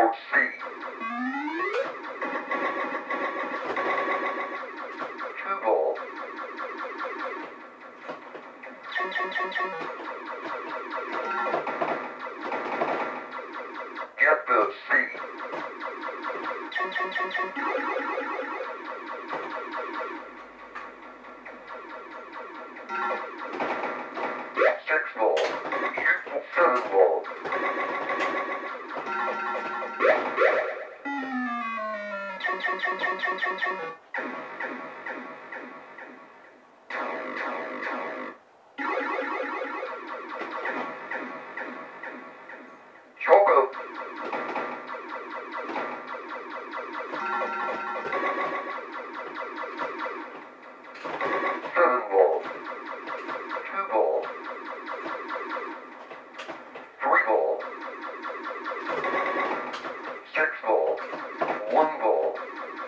board C. 2 ball. Get the C. 6 ball. Shoot for 7 ball. Chalk up. 7 ball. 2 ball. 3 ball. 6 ball. 1 ball.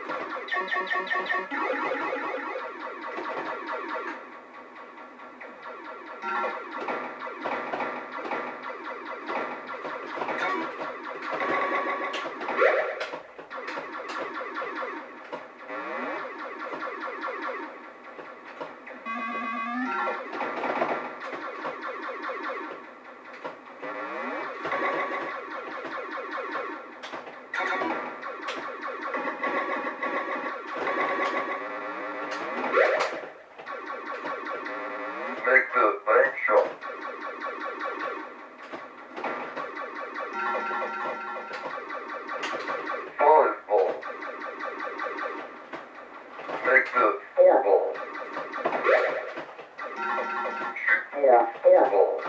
Make the bank shot. 5 ball. Make the 4 ball. Shoot for 4 ball.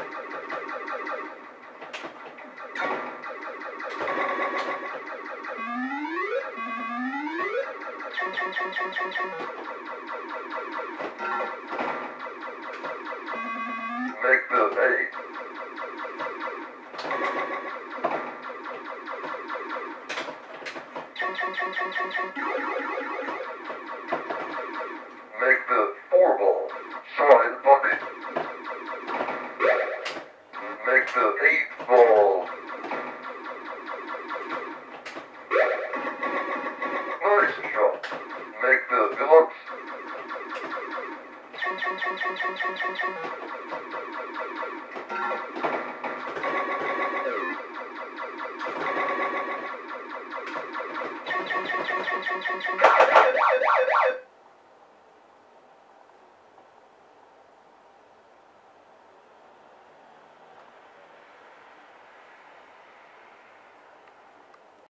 Make the 8. Make the 4 ball. Side bucket. Make the 8 ball. Nice shot. Make the deluxe.